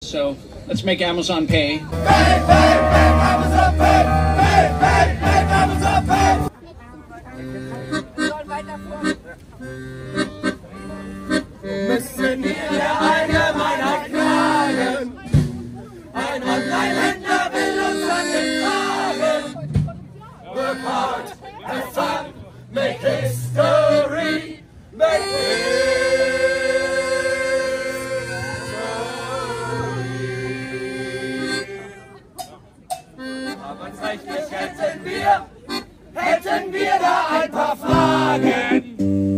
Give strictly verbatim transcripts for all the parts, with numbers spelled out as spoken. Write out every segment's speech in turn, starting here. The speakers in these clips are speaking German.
So let's make Amazon pay. Pay, pay, make Amazon pay! Pay, pay, make Amazon pay! Müssen wir der Allgemeinheit klagen? Ein Online-Händler will uns an den Kragen. Work hard, have fun, make history, make history. Arbeitsrechtlich hätten wir, hätten wir da ein paar Fragen.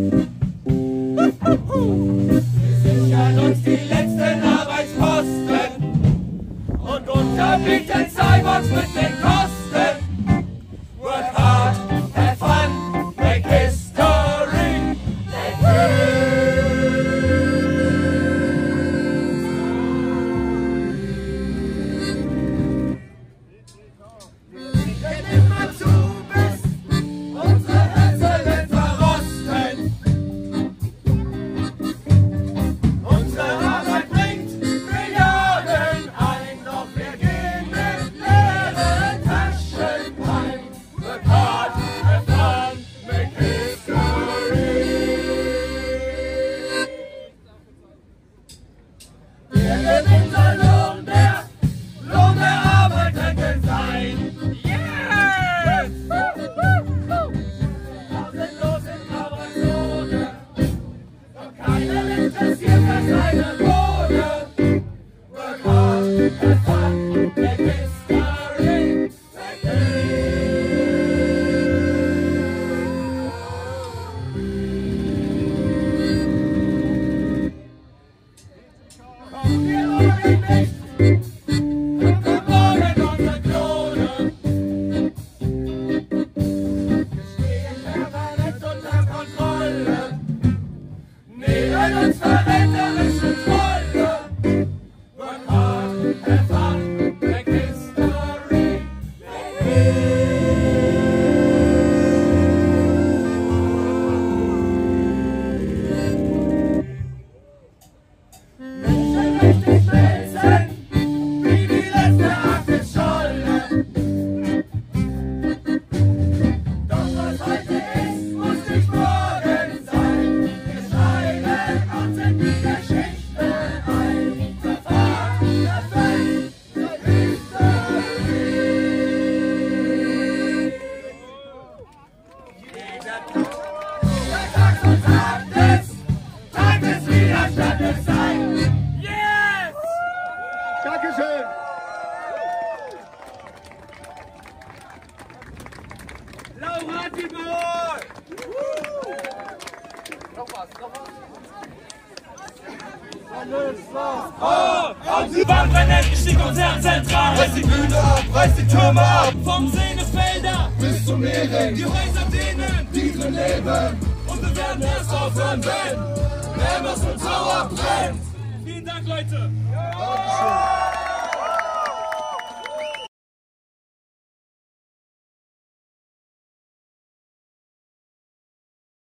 Wir sichern uns die letzten Arbeitsposten und unterbieten Cyborgs mit den Kosten. Work hard, have fun, make history, make history. Wenn immer zu bist, unsere Herzen werden verrosten. Unsere Arbeit bringt Milliarden ein, doch wir gehen mit leeren Taschen heim. Work hard, have fun, make history. Der Gewinn soll Lohn der, Lohn der Arbeitenden sein. Yes! Pausenlos in grauer Zone, doch keiner interessiert, was eine Bohne. Work hard, have fun, make history, make history. Kommen wir morgen nicht, dann kommt morgen unsere Klone. Wir stehen permanent unter Kontrolle, nehmen uns verräterische Trolle. Work hard, have fun, make history, make history. Menschenrechtlich wälzen, wie die letzte Akte Scholle. Doch was heute ist, muss nicht morgen sein. Wir schreiben uns in die Geschichte ein. Verfahren, das Recht, die History. Jeder Tag, der Tag und Tag des, Tag des Widerstandes sein. Yes! Dankeschön! Lauratibor! Noch was, noch was. Alles was. Oh! Und sie wandern endlich die Konzertzentrale. Reiß die Bühne ab, reiß die Türme ab. Vom Sehnefelder bis zum Meering. Die Häuser denen, die drin leben. Und wir werden erst aufhören, wenn Amazon Tower brennt. Vielen Dank, Leute! Ja.